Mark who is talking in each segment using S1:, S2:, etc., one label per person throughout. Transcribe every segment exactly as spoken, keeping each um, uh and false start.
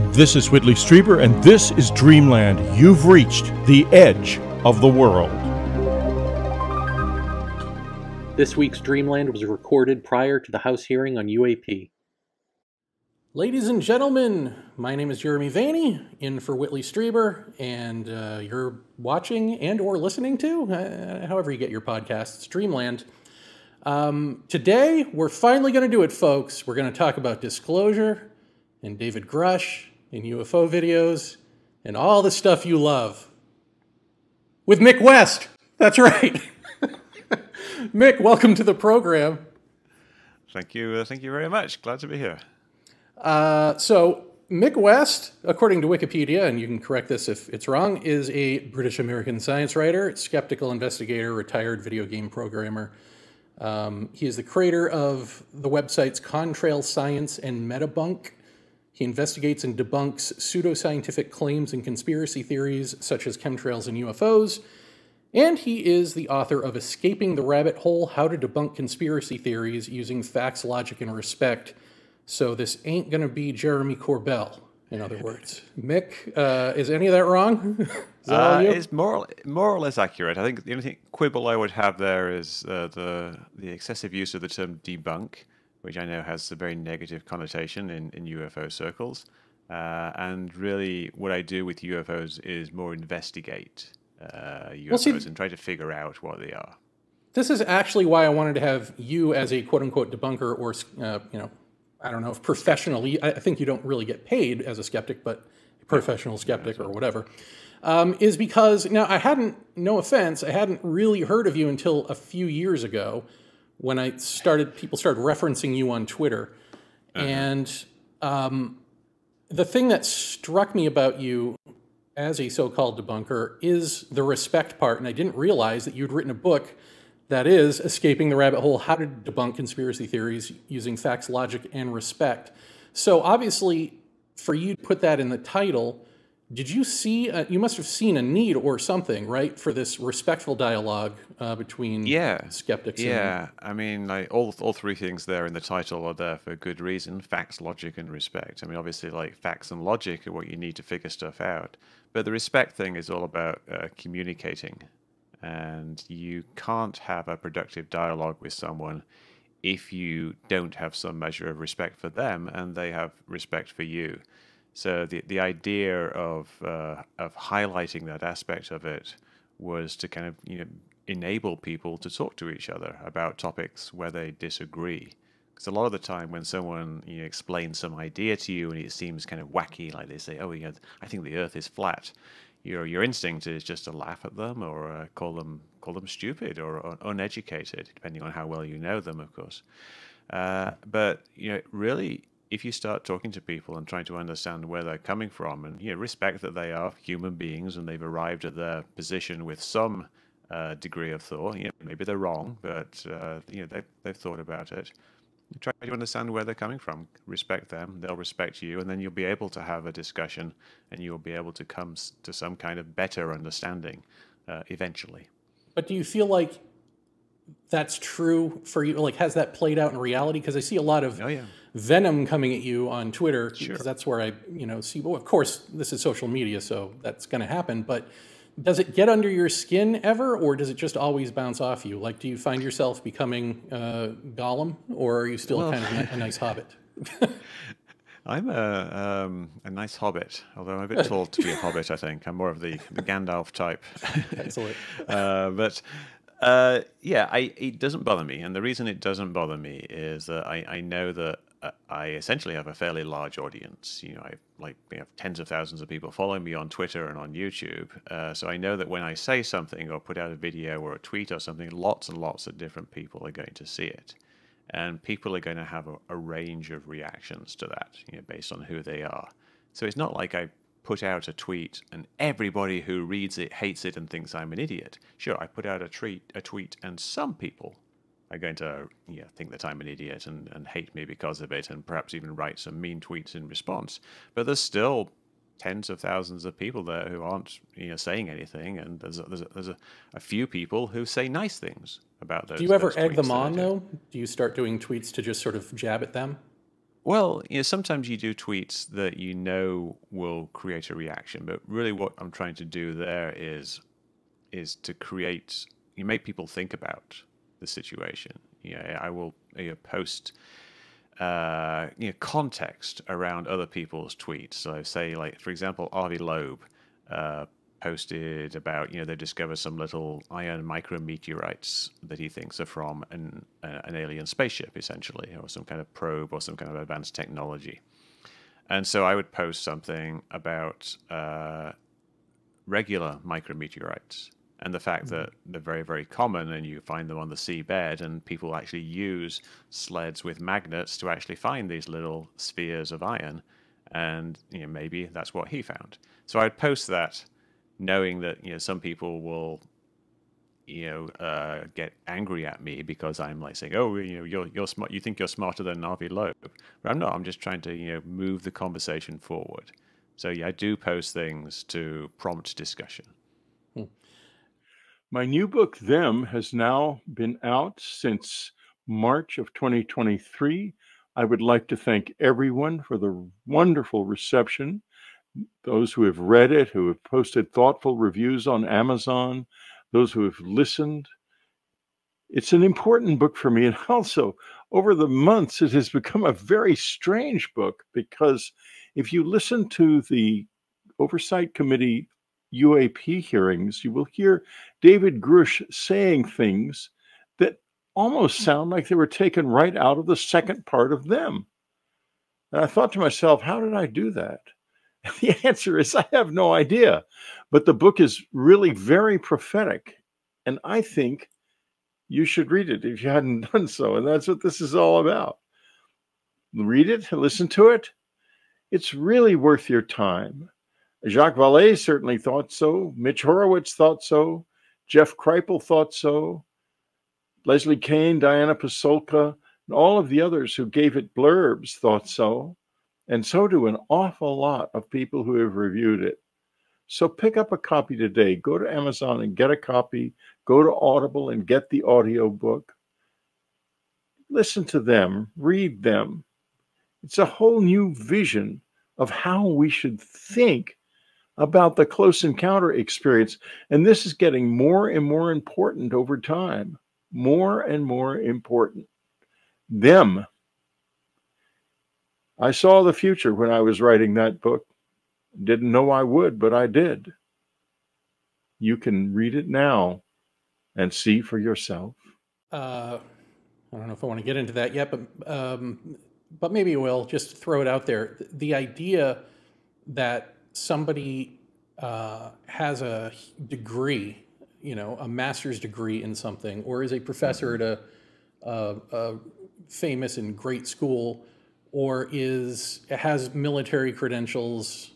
S1: This is Whitley Strieber, and this is Dreamland. You've reached the edge of the world.
S2: This week's Dreamland was recorded prior to the House hearing on U A P. Ladies and gentlemen, my name is Jeremy Vaney, in for Whitley Strieber, and uh, you're watching and or listening to, uh, however you get your podcasts, Dreamland. Um, today, we're finally going to do it, folks. We're going to talk about disclosure and David Grush and U F O videos and all the stuff you love. With Mick West. That's right. Mick, welcome to the program.
S3: Thank you. Uh, thank you very much. Glad to be here.
S2: Uh, so, Mick West, according to Wikipedia, and you can correct this if it's wrong, is a British-American science writer, skeptical investigator, retired video game programmer. Um, he is the creator of the websites Contrail Science and Metabunk. He investigates and debunks pseudoscientific claims and conspiracy theories such as chemtrails and U F Os. And he is the author of Escaping the Rabbit Hole, How to Debunk Conspiracy Theories Using Facts, Logic, and Respect. So this ain't going to be Jeremy Corbell, in other words. Mick, uh, is any of that wrong? Is that all
S3: Uh,
S2: you?
S3: it's more or, more or less accurate. I think the only thing, quibble I would have there is uh, the the excessive use of the term debunk, which I know has a very negative connotation in, in U F O circles. Uh, and really, what I do with U F Os is more investigate uh, U F Os
S2: Well, see,
S3: and try to figure out what they are.
S2: This is actually why I wanted to have you as a quote-unquote debunker or, uh, you know, I don't know if professionally, I think you don't really get paid as a skeptic, but a professional skeptic or whatever, um, is because, now I hadn't, no offense, I hadn't really heard of you until a few years ago when I started, people started referencing you on Twitter. Uh-huh. And um, the thing that struck me about you as a so-called debunker is the respect part, and I didn't realize that you'd written a book that is Escaping the Rabbit Hole, How to Debunk Conspiracy Theories Using Facts, Logic, and Respect. So obviously, for you to put that in the title, did you see, a, you must have seen a need or something, right, for this respectful dialogue uh, between
S3: Yeah.
S2: skeptics
S3: Yeah. I mean, like all all three things there in the title are there for good reason: facts, logic, and respect. I mean, obviously, like facts and logic are what you need to figure stuff out, but the respect thing is all about uh, communicating. And you can't have a productive dialogue with someone if you don't have some measure of respect for them and they have respect for you. So the the idea of uh, of highlighting that aspect of it was to kind of you know enable people to talk to each other about topics where they disagree. Because a lot of the time when someone you know, explains some idea to you and it seems kind of wacky, like they say, "Oh, yeah, I think the Earth is flat," Your your instinct is just to laugh at them or uh, call them call them stupid or un- uneducated, depending on how well you know them, of course. Uh, but you know, really, if you start talking to people and trying to understand where they're coming from, and you know, respect that they are human beings and they've arrived at their position with some uh, degree of thought. You know, maybe they're wrong, but uh, you know, they've they've thought about it. Try to understand where they're coming from. Respect them, they'll respect you, and then you'll be able to have a discussion and you'll be able to come to some kind of better understanding uh, eventually.
S2: But do you feel like that's true for you? Like, has that played out in reality? Because I see a lot of
S3: oh, yeah.
S2: venom coming at you on Twitter,
S3: Sure.
S2: because that's where I, you know, see, well, of course, this is social media, so that's going to happen, but does it get under your skin ever, or does it just always bounce off you? Like, do you find yourself becoming uh, Gollum, or are you still well, kind of a, a nice hobbit?
S3: I'm a um, a nice hobbit, although I'm a bit tall to be a hobbit, I think. I'm more of the, the Gandalf type.
S2: Excellent.
S3: uh, but, uh, yeah, I, it doesn't bother me. And the reason it doesn't bother me is that I, I know that I essentially have a fairly large audience. You know, I like we have tens of thousands of people following me on Twitter and on YouTube. Uh, so I know that when I say something or put out a video or a tweet or something, lots and lots of different people are going to see it, and people are going to have a, a range of reactions to that, you know, based on who they are. So it's not like I put out a tweet and everybody who reads it hates it and thinks I'm an idiot. Sure, I put out a tweet, a tweet, and some people are going to you know, think that I'm an idiot and, and hate me because of it, and perhaps even write some mean tweets in response. But there's still tens of thousands of people there who aren't you know, saying anything, and there's a, there's, a, there's a, a few people who say nice things about those.
S2: Do you ever
S3: those
S2: egg them
S3: tweets that I
S2: on,
S3: do.
S2: though? Do you start doing tweets to just sort of jab at them?
S3: Well, you know, sometimes you do tweets that you know will create a reaction, but really what I'm trying to do there is is to create, you make people think about the situation. You know, I will, you know, post uh, you know, context around other people's tweets. So say, like, for example, Avi Loeb uh, posted about, you know, they discovered some little iron micrometeorites that he thinks are from an, uh, an alien spaceship, essentially, or some kind of probe or some kind of advanced technology. And so I would post something about uh, regular micrometeorites and the fact that they're very, very common and you find them on the seabed, and people actually use sleds with magnets to actually find these little spheres of iron. And you know, maybe that's what he found. So I'd post that knowing that, you know, some people will, you know, uh, get angry at me because I'm like saying, oh, you know, you're you're smart. You think you're smarter than Avi Loeb, but I'm not. I'm just trying to, you know, move the conversation forward. So yeah, I do post things to prompt discussion.
S2: Hmm.
S1: My new book, Them, has now been out since March of twenty twenty-three. I would like to thank everyone for the wonderful reception, those who have read it, who have posted thoughtful reviews on Amazon, those who have listened. It's an important book for me. And also, over the months, it has become a very strange book, because if you listen to the Oversight Committee U A P hearings, you will hear David Grush saying things that almost sound like they were taken right out of the second part of Them. And I thought to myself, how did I do that? And the answer is, I have no idea. But the book is really very prophetic. And I think you should read it if you hadn't done so. And that's what this is all about. Read it, listen to it. It's really worth your time. Jacques Vallée certainly thought so. Mitch Horowitz thought so. Jeff Kripal thought so. Leslie Kean, Diana Pasolka, and all of the others who gave it blurbs thought so. And so do an awful lot of people who have reviewed it. So pick up a copy today. Go to Amazon and get a copy. Go to Audible and get the audiobook. Listen to them. Read them. It's a whole new vision of how we should think about the close encounter experience. And this is getting more and more important over time. More and more important. Them. I saw the future when I was writing that book. Didn't know I would, but I did. You can read it now and see for yourself.
S2: Uh, I don't know if I want to get into that yet, but um, but maybe I will. Just throw it out there. The idea that somebody uh, has a degree, you know, a master's degree in something, or is a professor at a, a, a famous and great school, or is has military credentials,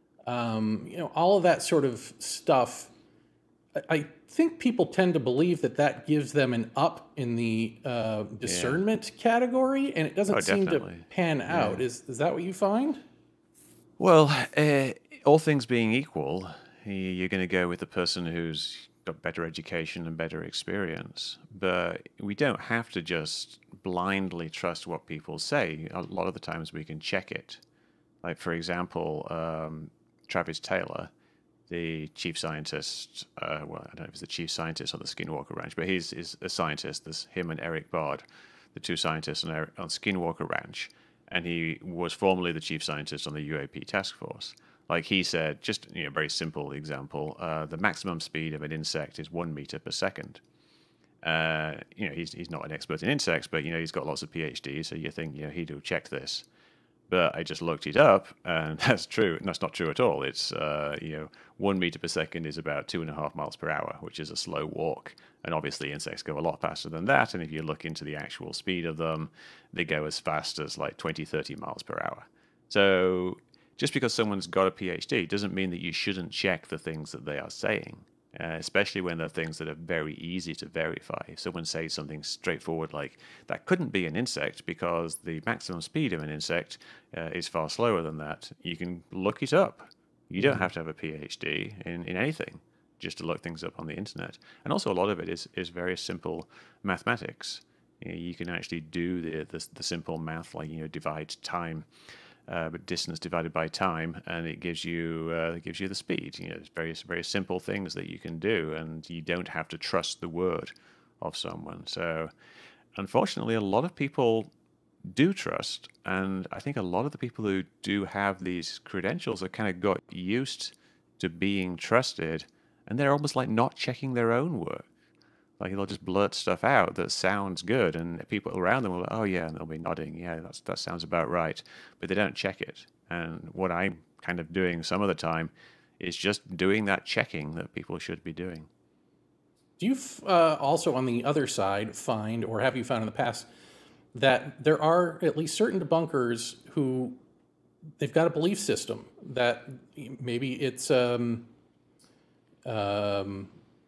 S2: um, you know, all of that sort of stuff. I, I think people tend to believe that that gives them an up in the uh, discernment yeah. category, and it doesn't
S3: oh,
S2: seem
S3: definitely.
S2: to pan out. Yeah. Is is that what you find?
S3: Well, uh, all things being equal, you're going to go with the person who's got better education and better experience. But we don't have to just blindly trust what people say. A lot of the times we can check it. Like, for example, um, Travis Taylor, the chief scientist, uh, well, I don't know if he's the chief scientist on the Skinwalker Ranch, but he's, he's a scientist. There's him and Eric Bard, the two scientists on, Eric, on Skinwalker Ranch. And he was formerly the chief scientist on the U A P task force. Like he said, just you know, a very simple example, uh, the maximum speed of an insect is one meter per second. Uh, you know, he's he's not an expert in insects, but you know, he's got lots of PhDs, so you think, you know, he'd have checked this. But I just looked it up, and that's true. And that's not true at all. It's, uh, you know, one meter per second is about two and a half miles per hour, which is a slow walk. And obviously insects go a lot faster than that. And if you look into the actual speed of them, they go as fast as like twenty, thirty miles per hour. So just because someone's got a PhD doesn't mean that you shouldn't check the things that they are saying, uh, especially when they're things that are very easy to verify. If someone says something straightforward like, that couldn't be an insect because the maximum speed of an insect uh, is far slower than that, you can look it up. You don't have to have a PhD in, in anything just to look things up on the internet. And also a lot of it is, is very simple mathematics. You know, you can actually do the, the the simple math, like you know, divide time, uh, but distance divided by time, and it gives you uh, it gives you the speed. You know, it's very very simple things that you can do, and you don't have to trust the word of someone. So, unfortunately, a lot of people do trust, and I think a lot of the people who do have these credentials have kind of got used to being trusted, and they're almost like not checking their own work. Like they'll just blurt stuff out that sounds good, and people around them will, oh yeah, and they'll be nodding, yeah, that's that sounds about right, but they don't check it. And what I'm kind of doing some of the time is just doing that checking that people should be doing.
S2: Do you uh, also, on the other side, find, or have you found in the past, that there are at least certain debunkers who they've got a belief system that maybe it's um, um,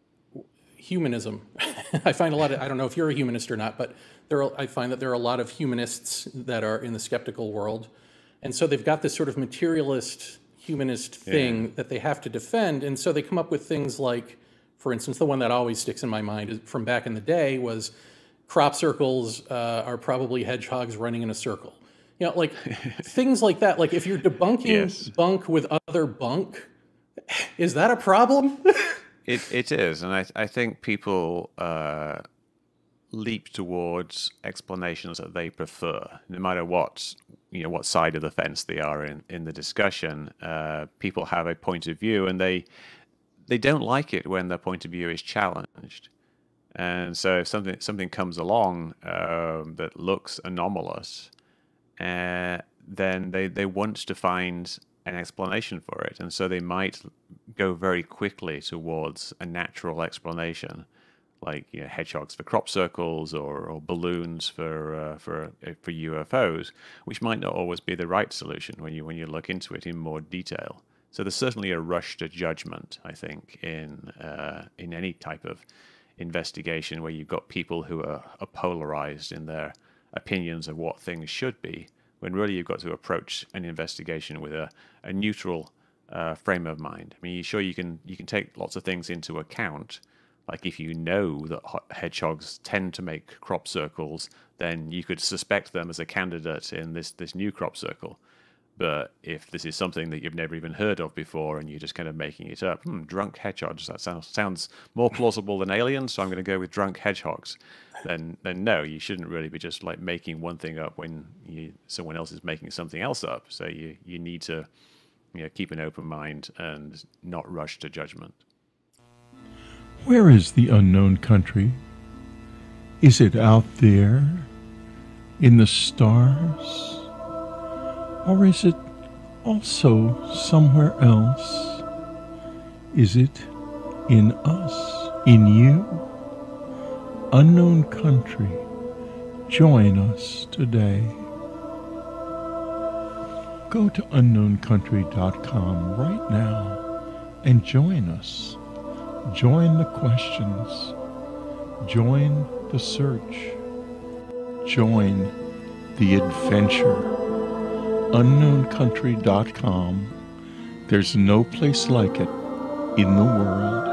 S2: humanism. I find a lot of, I don't know if you're a humanist or not, but there are, I find that there are a lot of humanists that are in the skeptical world. And so they've got this sort of materialist, humanist thing yeah. that they have to defend. And so they come up with things like, for instance, the one that always sticks in my mind from back in the day was crop circles uh, are probably hedgehogs running in a circle. You know, like things like that. Like if you're debunking yes. bunk with other bunk, is that a problem?
S3: It it is, and I I think people uh, leap towards explanations that they prefer, no matter what you know what side of the fence they are in in the discussion. Uh, people have a point of view, and they they don't like it when their point of view is challenged. And so if something something comes along um, that looks anomalous, uh, then they they want to find an explanation for it, and so they might go very quickly towards a natural explanation, like you know, hedgehogs for crop circles or, or balloons for uh, for for U F Os, which might not always be the right solution when you when you look into it in more detail. So there's certainly a rush to judgment, I think, in uh, in any type of investigation where you've got people who are, are polarized in their opinions of what things should be, when really you've got to approach an investigation with a, a neutral uh, frame of mind. I mean, sure, you can you can take lots of things into account, like if you know that hedgehogs tend to make crop circles, then you could suspect them as a candidate in this, this new crop circle. But if this is something that you've never even heard of before and you're just kind of making it up, hmm, drunk hedgehogs, that sounds sounds more plausible than aliens, so I'm going to go with drunk hedgehogs. Then, then no, you shouldn't really be just like making one thing up when you, someone else is making something else up. So you, you need to you know, keep an open mind and not rush to judgment.
S1: Where is the unknown country? Is it out there in the stars? Or is it also somewhere else? Is it in us, in you? Unknown country, join us today. Go to unknown country dot com right now and join us. Join the questions. Join the search. Join the adventure. unknown country dot com. There's no place like it in the world.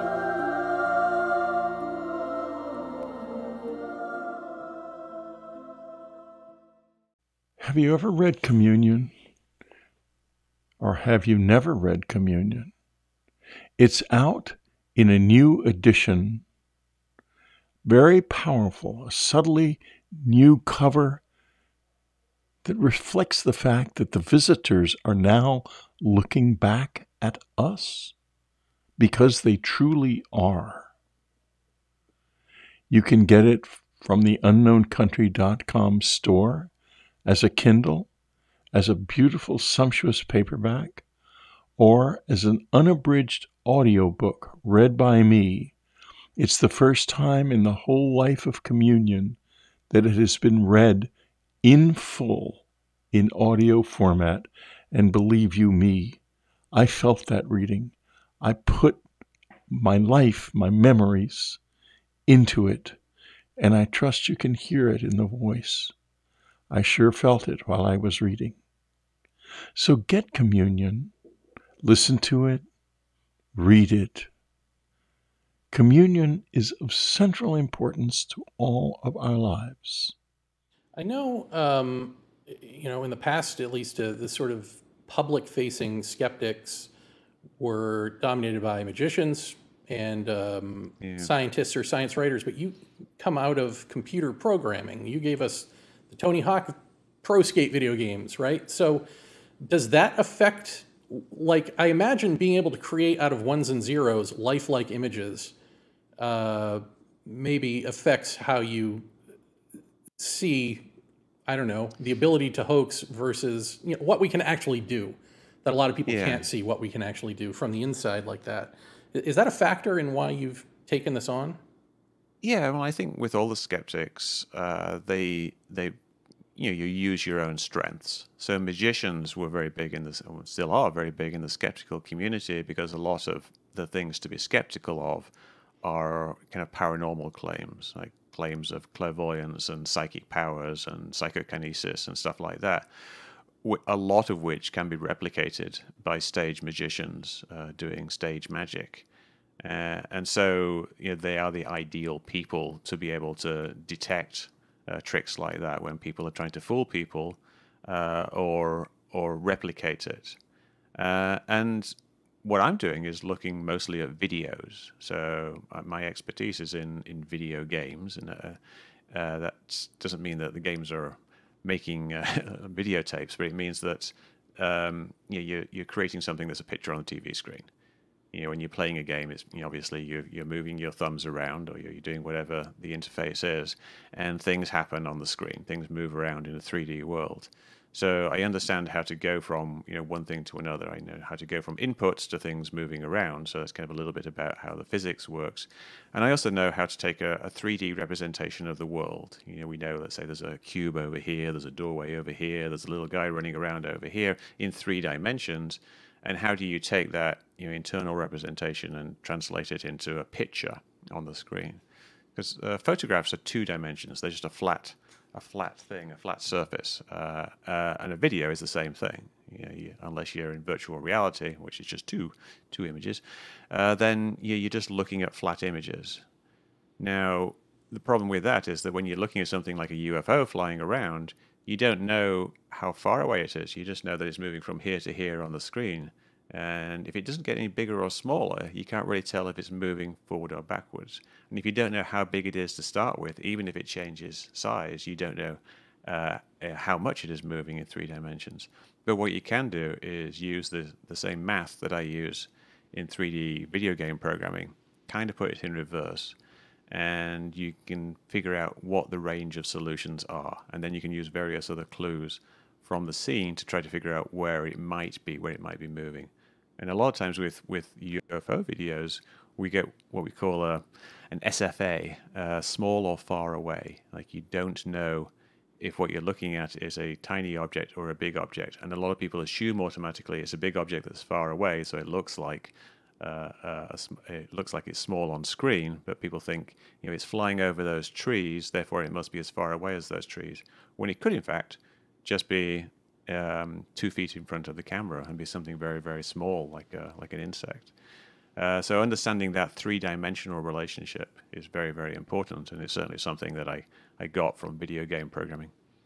S1: Have you ever read Communion? Or have you never read Communion? It's out in a new edition. Very powerful, a subtly new cover that reflects the fact that the visitors are now looking back at us, because they truly are. You can get it from the unknown country dot com store as a Kindle, as a beautiful, sumptuous paperback, or as an unabridged audiobook read by me. It's the first time in the whole life of Communion that it has been read in full in audio format, and believe you me, I felt that reading. I put my life, my memories into it, and I trust you can hear it in the voice. I sure felt it while I was reading. So get Communion, listen to it, read it, Communion is of central importance to all of our lives.
S2: I know, um, you know, in the past, at least, uh, the sort of public-facing skeptics were dominated by magicians and um,
S3: Yeah.
S2: scientists or science writers, but you come out of computer programming. You gave us the Tony Hawk Pro Skate video games, right? So does that affect, like, I imagine being able to create out of ones and zeros lifelike images uh, maybe affects how you see, I don't know, the ability to hoax versus, you know, what we can actually do, that a lot of people
S3: Yeah.
S2: can't see what we can actually do from the inside like that. I- Is that a factor in why you've taken this on?
S3: Yeah, well, I think with all the skeptics, uh, they they you know you use your own strengths. So magicians were very big in this, or still are very big in the skeptical community, because a lot of the things to be skeptical of are kind of paranormal claims, like claims of clairvoyance and psychic powers and psychokinesis and stuff like that. wh- A lot of which can be replicated by stage magicians uh, doing stage magic. Uh, and so, you know, they are the ideal people to be able to detect uh, tricks like that when people are trying to fool people uh, or or replicate it. Uh, and what I'm doing is looking mostly at videos. So uh, my expertise is in, in video games, and uh, uh, that doesn't mean that the games are making uh, videotapes, but it means that um, you know, you're, you're creating something that's a picture on the T V screen. You know, when you're playing a game, it's, you know, obviously you're, you're moving your thumbs around, or you're, you're doing whatever the interface is, and things happen on the screen. Things move around in a three D world. So I understand how to go from, you know, one thing to another. I know how to go from inputs to things moving around. So that's kind of a little bit about how the physics works. And I also know how to take a, a three D representation of the world. You know, we know, let's say there's a cube over here, there's a doorway over here, there's a little guy running around over here in three dimensions. And how do you take that, you know, internal representation and translate it into a picture on the screen? Because uh, photographs are two dimensions; they're just a flat, a flat thing, a flat surface. Uh, uh, and a video is the same thing. You know, you, unless you're in virtual reality, which is just two, two images, uh, then you, you're just looking at flat images. Now, the problem with that is that when you're looking at something like a U F O flying around, you don't know how far away it is. You just know that it's moving from here to here on the screen. And if it doesn't get any bigger or smaller, you can't really tell if it's moving forward or backwards. And if you don't know how big it is to start with, even if it changes size, you don't know uh, uh, how much it is moving in three dimensions. But what you can do is use the, the same math that I use in three D video game programming, kind of put it in reverse, and you can figure out what the range of solutions are. And then you can use various other clues from the scene to try to figure out where it might be, where it might be moving. And a lot of times with, with U F O videos, we get what we call a, an S F A, uh, small or far away. Like, you don't know if what you're looking at is a tiny object or a big object. And a lot of people assume automatically it's a big object that's far away, so it looks like uh, uh, a sm- it looks like it's small on screen, but people think, you know, it's flying over those trees, therefore it must be as far away as those trees, when it could in fact just be um, two feet in front of the camera and be something very, very small, like a, like an insect. Uh, so understanding that three-dimensional relationship is very, very important, and it's certainly something that I, I got from video game programming.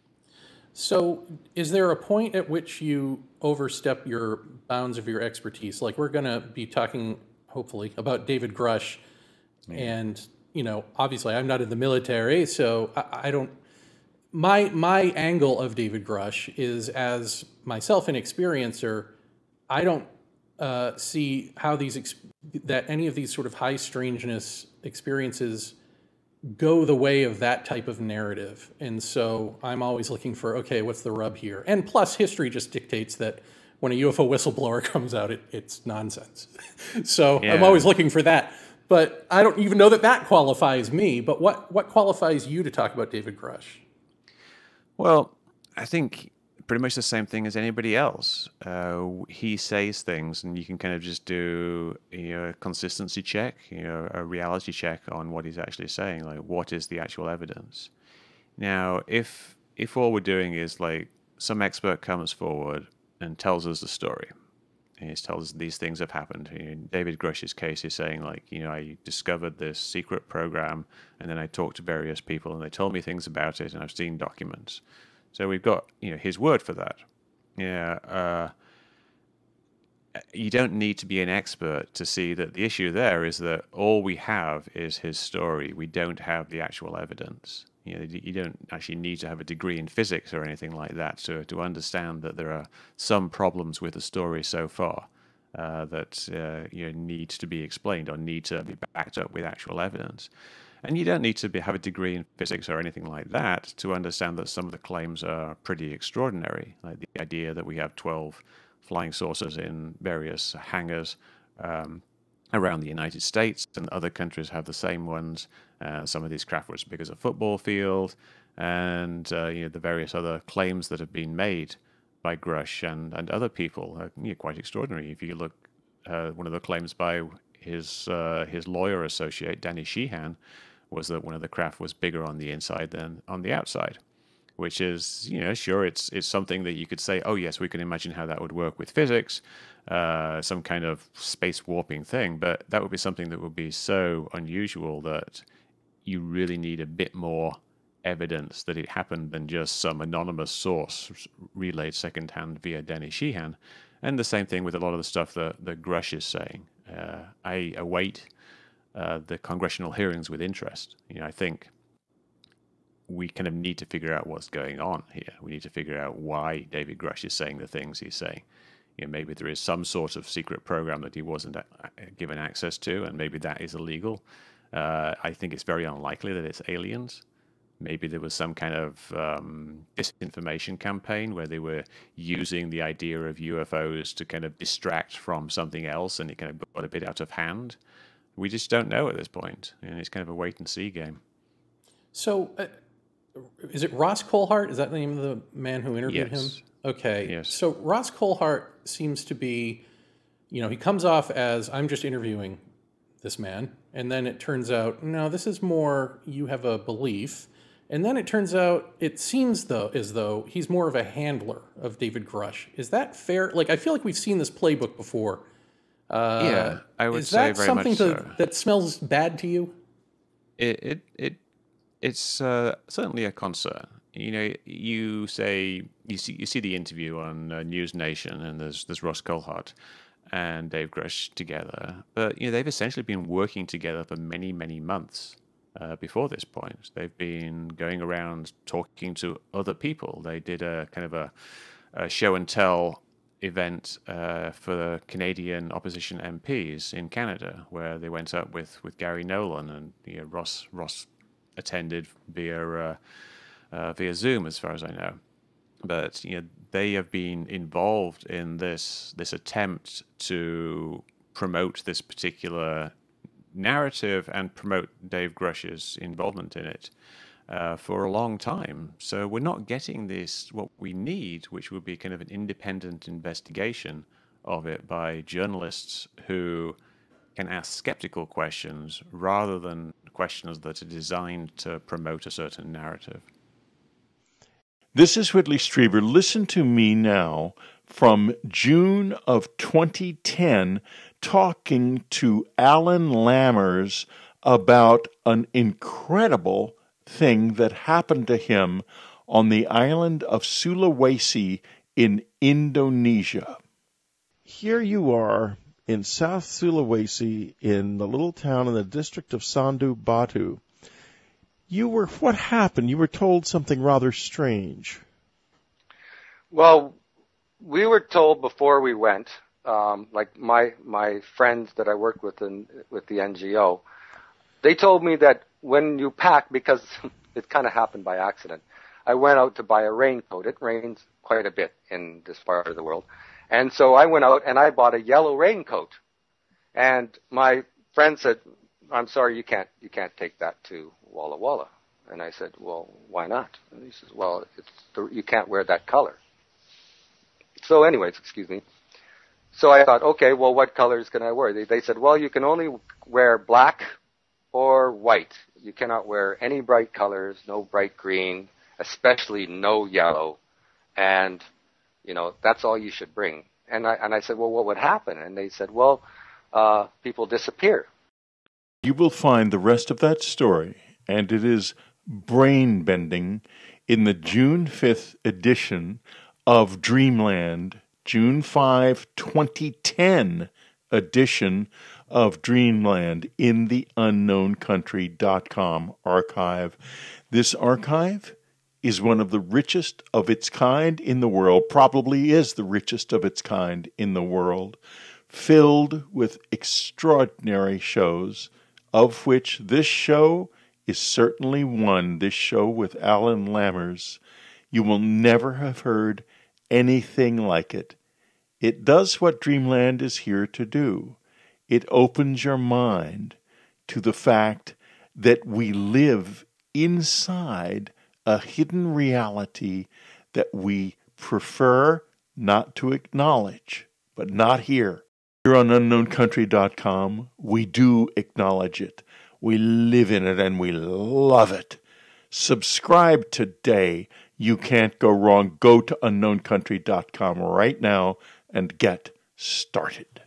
S2: So, is there a point at which you overstep your bounds of your expertise? Like, we're going to be talking, hopefully, about David Grush, and you know, obviously, I'm not in the military, so I, I don't. My my angle of David Grush is, as myself an experiencer, I don't uh, see how these ex- that any of these sort of high strangeness experiences go the way of that type of narrative. And so I'm always looking for, okay, what's the rub here? And plus, history just dictates that when a U F O whistleblower comes out, it, it's nonsense. So
S3: Yeah.
S2: I'm always looking for that. But I don't even know that that qualifies me. But what, what qualifies you to talk about David Grush?
S3: Well, I think pretty much the same thing as anybody else. Uh, he says things, and you can kind of just do, you know, a consistency check, you know, a reality check on what he's actually saying. Like, what is the actual evidence? Now, if if all we're doing is like some expert comes forward and tells us the story, And he's tells us these things have happened. In David Grush's case, he's saying, like, you know, I discovered this secret program, and then I talked to various people, and they told me things about it, and I've seen documents. So we've got, you know, his word for that. Yeah, uh, you don't need to be an expert to see that the issue there is that all we have is his story. We don't have the actual evidence. You know, you don't actually need to have a degree in physics or anything like that to to understand that there are some problems with the story so far uh, that uh, you know, need to be explained or need to be backed up with actual evidence. And you don't need to be, have a degree in physics or anything like that to understand that some of the claims are pretty extraordinary, like the idea that we have twelve flying saucers in various hangars um, around the United States, and other countries have the same ones. Uh, some of these craft were as big as a football field, and uh, you know, the various other claims that have been made by Grush and, and other people are, you know, quite extraordinary. If you look, uh, one of the claims by his uh, his lawyer associate, Danny Sheehan, was that one of the craft was bigger on the inside than on the outside, which is, you know, sure, it's it's something that you could say, oh, yes, we can imagine how that would work with physics, uh, some kind of space warping thing, but that would be something that would be so unusual that you really need a bit more evidence that it happened than just some anonymous source relayed secondhand via Denny Sheehan. And the same thing with a lot of the stuff that, that Grush is saying. Uh, I await uh, the congressional hearings with interest. You know, I think we kind of need to figure out what's going on here. We need to figure out why David Grush is saying the things he's saying. You know, maybe there is some sort of secret program that he wasn't given access to, and maybe that is illegal. Uh, I think it's very unlikely that it's aliens. Maybe there was some kind of um, disinformation campaign where they were using the idea of U F Os to kind of distract from something else, and it kind of got a bit out of hand. We just don't know at this point, and it's kind of a wait-and-see game.
S2: So, uh, is it Ross Coulthart? Is that the name of the man who interviewed
S3: Yes.
S2: him? Okay.
S3: Yes.
S2: So Ross Coulthart seems to be, you know, he comes off as, I'm just interviewing this man, and then it turns out, no, this is more, you have a belief. And then it turns out, it seems though as though he's more of a handler of David Grush. Is that fair? Like, I feel like we've seen this playbook before. Uh,
S3: yeah, I would
S2: is
S3: say
S2: that
S3: very
S2: something
S3: much
S2: to,
S3: so.
S2: that smells bad to you?
S3: It it it it's uh, certainly a concern. You know, you say you see you see the interview on uh, News Nation, and there's there's Ross Coulthart and Dave Grush together, but you know they've essentially been working together for many many months uh, before this point. They've been going around talking to other people. They did a kind of a, a show and tell event uh, for the Canadian opposition M Ps in Canada, where they went up with, with Gary Nolan, and you know, Ross Ross attended via uh, uh, via Zoom, as far as I know. But you know, they have been involved in this this attempt to promote this particular narrative and promote Dave Grush's involvement in it uh, for a long time. So we're not getting this, what we need, which would be kind of an independent investigation of it by journalists who can ask skeptical questions rather than questions that are designed to promote a certain narrative.
S1: This is Whitley Strieber. Listen to me now from June of twenty ten talking to Alan Lammers about an incredible thing that happened to him on the island of Sulawesi in Indonesia.
S4: Here you are in South Sulawesi in the little town in the district of Sandu Batu. You were, what happened? You were told something rather strange.
S5: Well, we were told before we went, um, like my my friends that I worked with in with the N G O, they told me that when you pack, because it kind of happened by accident, I went out to buy a raincoat. It rains quite a bit in this part of the world. And so I went out and I bought a yellow raincoat. And my friend said, I'm sorry, you can't you can't take that to Walla Walla. And I said, well, why not? And he says, well, it's the, you can't wear that color. So anyways, excuse me. So I thought, okay, well, what colors can I wear? They, they said, well, you can only wear black or white. You cannot wear any bright colors, no bright green, especially no yellow. And, you know, that's all you should bring. And I, and I said, well, what would happen? And they said, well, uh, people disappear.
S1: You will find the rest of that story, and it is brain-bending, in the June fifth edition of Dreamland, June fifth, twenty ten edition of Dreamland in the unknown country dot com archive. This archive is one of the richest of its kind in the world, probably is the richest of its kind in the world, filled with extraordinary shows, of which this show is certainly one, this show with Alan Lammers. You will never have heard anything like it. It does what Dreamland is here to do. It opens your mind to the fact that we live inside a hidden reality that we prefer not to acknowledge, but not here. Here on unknown country dot com, we do acknowledge it. We live in it and we love it. Subscribe today. You can't go wrong. Go to unknown country dot com right now and get started.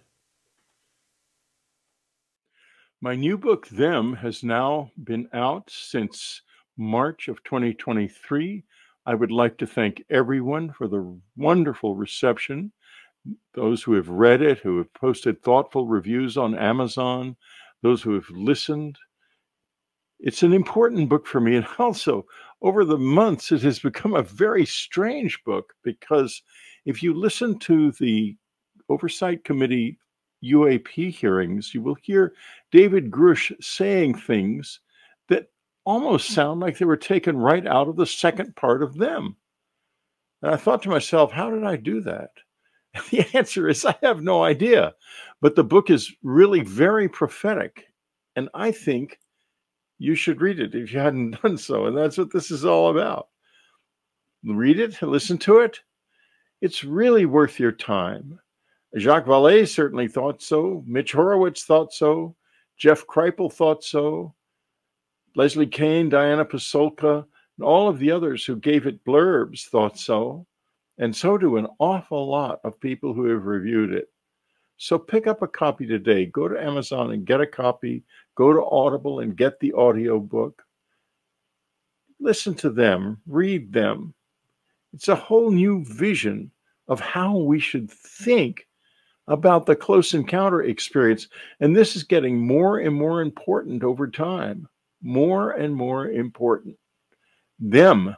S1: My new book, Them, has now been out since March of twenty twenty-three. I would like to thank everyone for the wonderful reception, those who have read it, who have posted thoughtful reviews on Amazon, those who have listened. It's an important book for me, and also over the months it has become a very strange book, because if you listen to the Oversight Committee U A P hearings, you will hear David Grush saying things that almost sound like they were taken right out of the second part of Them. And I thought to myself, how did I do that? And the answer is, I have no idea. But the book is really very prophetic, and I think you should read it if you hadn't done so. And that's what this is all about. Read it, listen to it. It's really worth your time. Jacques Vallée certainly thought so. Mitch Horowitz thought so. Jeff Kripal thought so. Leslie Kane, Diana Pasolka, and all of the others who gave it blurbs thought so. And so do an awful lot of people who have reviewed it. So pick up a copy today. Go to Amazon and get a copy. Go to Audible and get the audio book. Listen to them. Read them. It's a whole new vision of how we should think about the close encounter experience. And this is getting more and more important over time. More and more important. Them.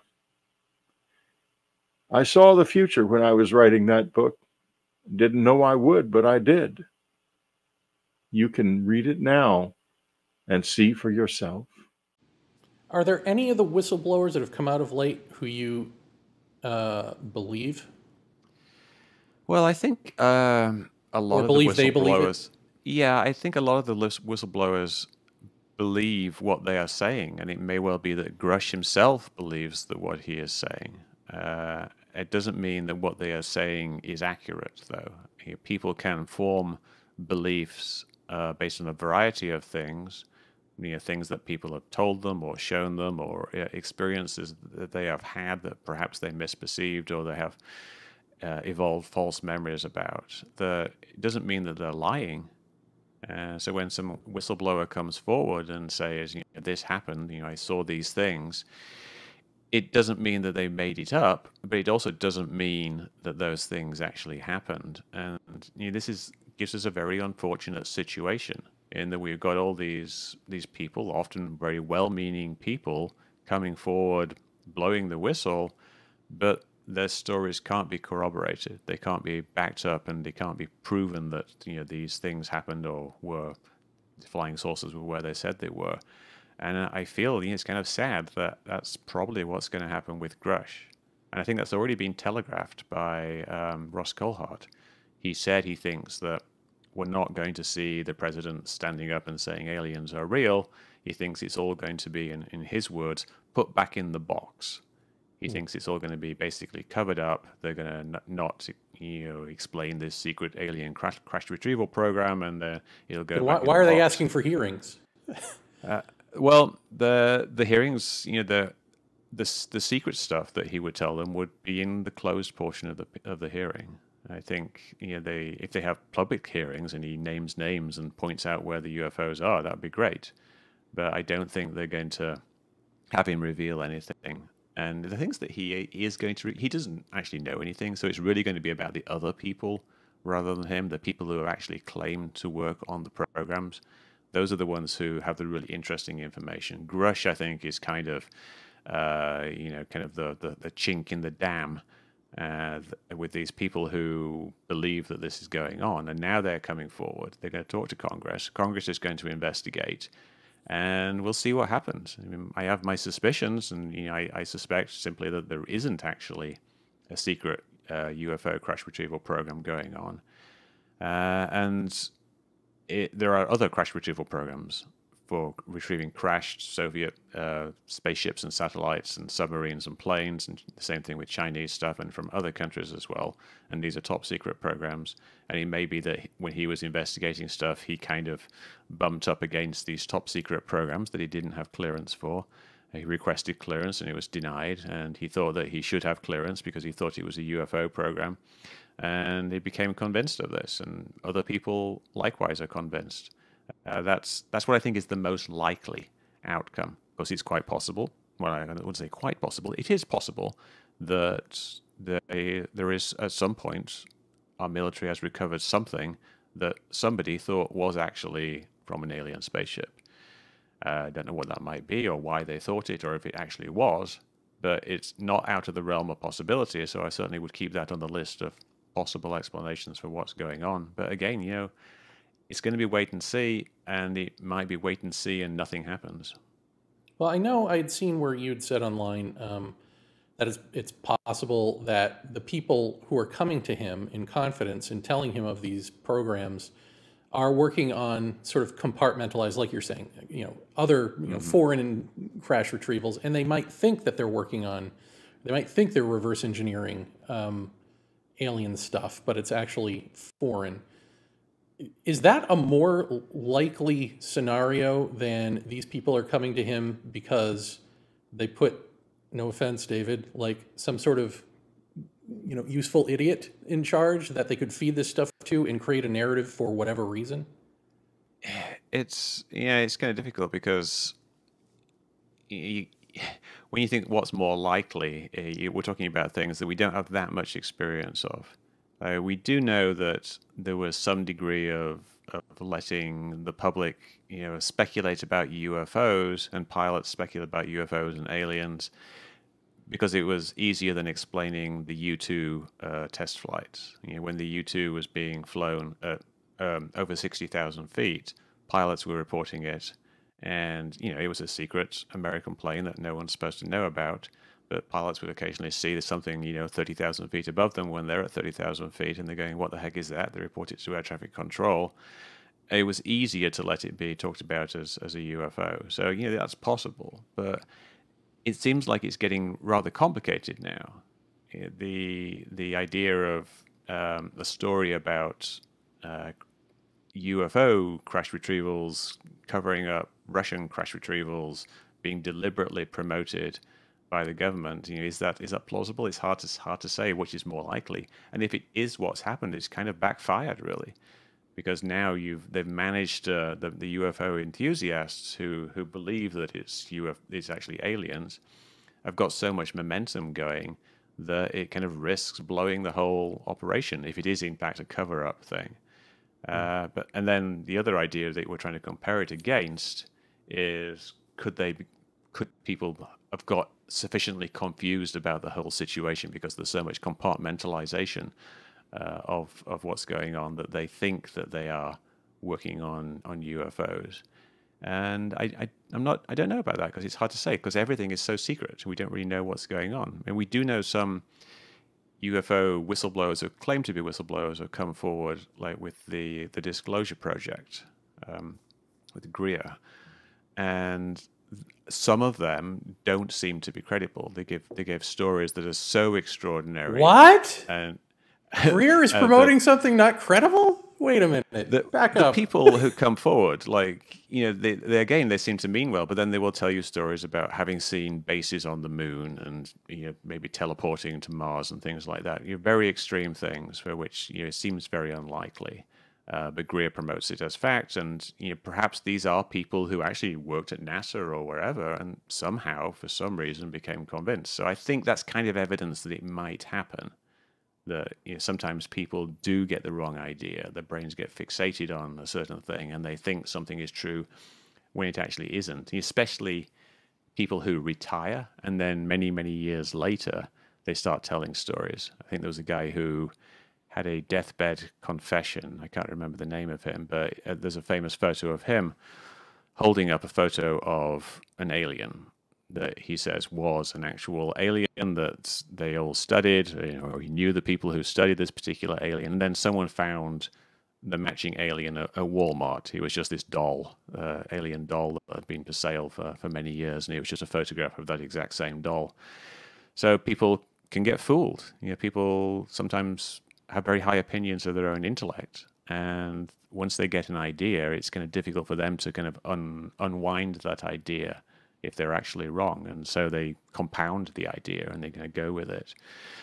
S1: I saw the future when I was writing that book. Didn't know I would, but I did. You can read it now and see for yourself.
S2: Are there any of the whistleblowers that have come out of late who you uh, believe?
S3: Well, I think um, a lot
S2: Or
S3: of
S2: believe
S3: the
S2: they believe it?
S3: whistleblowers. Yeah, I think a lot of the lis- whistleblowers believe what they are saying, and it may well be that Grush himself believes that what he is saying. Uh, it doesn't mean that what they are saying is accurate, though. You know, people can form beliefs uh, based on a variety of things, you know, things that people have told them or shown them, or uh, experiences that they have had that perhaps they misperceived or they have uh, evolved false memories about. The, it doesn't mean that they're lying. Uh, so when some whistleblower comes forward and says, you know, this happened, you know, I saw these things, it doesn't mean that they made it up, but it also doesn't mean that those things actually happened. And you know, this is gives us a very unfortunate situation in that we've got all these these people, often very well-meaning people, coming forward, blowing the whistle, but their stories can't be corroborated. They can't be backed up, and they can't be proven that you know these things happened or were flying saucers were where they said they were. And I feel you know, it's kind of sad that that's probably what's going to happen with Grush. And I think that's already been telegraphed by um, Ross Coulthart. He said he thinks that we're not going to see the president standing up and saying aliens are real. He thinks it's all going to be, in, in his words, put back in the box. He mm. thinks it's all going to be basically covered up. They're going to n- not you know, explain this secret alien crash, crash retrieval program, and uh, it'll go
S2: But
S3: back
S2: why,
S3: in
S2: why
S3: the
S2: are they
S3: box.
S2: asking for hearings?
S3: uh, Well, the the hearings, you know, the the the secret stuff that he would tell them would be in the closed portion of the of the hearing. I think you know they if they have public hearings and he names names and points out where the U F Os are, that would be great. But I don't think they're going to have him reveal anything. And the things that he, he is going to re- he doesn't actually know anything, so it's really going to be about the other people rather than him. The people who have actually claimed to work on the programs, those are the ones who have the really interesting information. Grush, I think, is kind of uh, you know kind of the, the the chink in the dam. Uh, with these people who believe that this is going on, and now they're coming forward. They're going to talk to Congress. Congress is going to investigate, and we'll see what happens. I mean, I have my suspicions, and you know, I, I suspect simply that there isn't actually a secret uh, U F O crash retrieval program going on, uh, and it, there are other crash retrieval programs for retrieving crashed Soviet uh, spaceships and satellites and submarines and planes, and the same thing with Chinese stuff and from other countries as well. And these are top secret programs. And it may be that when he was investigating stuff, he kind of bumped up against these top secret programs that he didn't have clearance for. He requested clearance and it was denied, and he thought that he should have clearance because he thought it was a U F O program. And he became convinced of this, and other people likewise are convinced. Uh, that's that's what I think is the most likely outcome. Of course, it's quite possible. Well, I wouldn't say quite possible. It is possible that they, there is at some point our military has recovered something that somebody thought was actually from an alien spaceship. I uh, don't know what that might be or why they thought it or if it actually was, but it's not out of the realm of possibility. So I certainly would keep that on the list of possible explanations for what's going on. But again, you know, it's going to be wait and see, and it might be wait and see and nothing happens.
S2: Well, I know I had seen where you'd said online um, that it's, it's possible that the people who are coming to him in confidence and telling him of these programs are working on sort of compartmentalized, like you're saying, you know, other you know, mm-hmm. foreign crash retrievals, and they might think that they're working on, they might think they're reverse engineering um, alien stuff, but it's actually foreign. Is that a more likely scenario than these people are coming to him because they put, no offense, David, like some sort of, you know, useful idiot in charge that they could feed this stuff to and create a narrative for whatever reason?
S3: It's, yeah, it's kind of difficult because you, when you think what's more likely, you, we're talking about things that we don't have that much experience of. Uh, we do know that there was some degree of, of letting the public, you know, speculate about U F Os and pilots speculate about U F Os and aliens because it was easier than explaining the U two uh, test flights. You know, when the U two was being flown at um, over sixty thousand feet, pilots were reporting it, and you know, it was a secret American plane that no one's supposed to know about. But pilots would occasionally see there's something, you know, thirty thousand feet above them when they're at thirty thousand feet, and they're going, what the heck is that? They report it to air traffic control. It was easier to let it be talked about as, as a U F O. So, you know, that's possible. But it seems like it's getting rather complicated now. The, the idea of um, the story about uh, U F O crash retrievals covering up Russian crash retrievals being deliberately promoted by the government, you know, is that is that plausible? It's hard to hard to say which is more likely. And if it is what's happened, it's kind of backfired really, because now you've they've managed uh, the the U F O enthusiasts who who believe that it's U F it's actually aliens, have got so much momentum going that it kind of risks blowing the whole operation if it is in fact a cover up thing. Uh, but and then the other idea that we're trying to compare it against is could they be, could people have got sufficiently confused about the whole situation because there's so much compartmentalization uh, of of what's going on that they think that they are working on on U F Os. And I, I I'm not I don't know about that because it's hard to say because everything is so secret. We don't really know what's going on. And we do know some U F O whistleblowers who claim to be whistleblowers have come forward, like with the the Disclosure Project, um, with Greer, and some of them don't seem to be credible. They give they give stories that are so extraordinary.
S2: What?
S3: And
S2: Greer is
S3: uh,
S2: promoting
S3: the,
S2: something not credible? Wait a minute.
S3: the,
S2: Back
S3: the
S2: up.
S3: people who come forward, like, you know, they, they again, they seem to mean well, but then they will tell you stories about having seen bases on the moon and, you know, maybe teleporting to Mars and things like that. You know, very extreme things for which, you know, it seems very unlikely. Uh, but Greer promotes it as fact, and you know, perhaps these are people who actually worked at NASA or wherever, and somehow, for some reason, became convinced. So I think that's kind of evidence that it might happen. That you know, sometimes people do get the wrong idea. Their brains get fixated on a certain thing, and they think something is true when it actually isn't. Especially people who retire, and then many, many years later, they start telling stories. I think there was a guy who had a deathbed confession. I can't remember the name of him, but there's a famous photo of him holding up a photo of an alien that he says was an actual alien that they all studied. You know, he knew the people who studied this particular alien. And then someone found the matching alien at, at Walmart. He was just this doll, uh, alien doll that had been for sale for, for many years, and it was just a photograph of that exact same doll. So people can get fooled. You know, people sometimes have very high opinions of their own intellect, and once they get an idea, it's kind of difficult for them to kind of un, unwind that idea if they're actually wrong, and so they compound the idea and they're going to go with it.